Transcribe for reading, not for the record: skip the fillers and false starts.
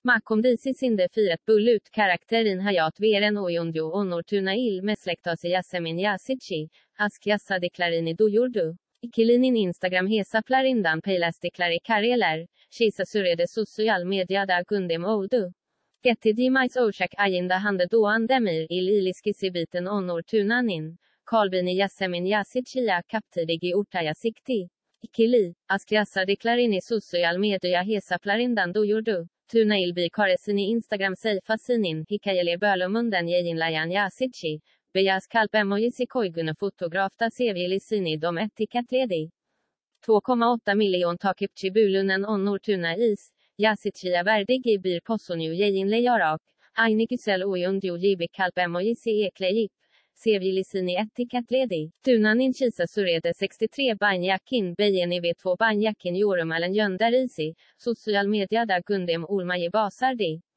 Makom disi sinde fiat bullut karakterin hayat veren oyuncu Onur Tunail meslektaşı Yasemin Yasidci, ask yasadıklarını duyurdu. İkilinin Instagram hesaplarından paylaştıkları kareler, kısa sürede sosyal medyada gündem oldu. Getirdiğimiz Ocak ayında Hande Doğan Demir ilişkisi biten Onur Tunail'in, kalbini Yasemin Yasidci'ye kaptırdığı ortaya çıktı. İkili, ask yasadıklarını sosyal medya hesaplarından duyurdu. Tunail bir karesini Instagram sayfasının hikayeler bölümünden yayınlayan Yasidci, beyaz kalp emojisi koyduğunu fotoğrafta sevgilisini de etiketledi. 2,8 milyon takipçi bulunan Onur Tunail, Yasidci'ye verdiği bir postunu yayınlayarak, aynı güzel oyuncu gibi kalp emojisi ekleyip, sevgilisini etiketledi. Tunail'in kısa sürede 63 banyakin beğeni ve 2 banyakin yorumların gönderisi, sosyal medyada gündem olmayı başardı.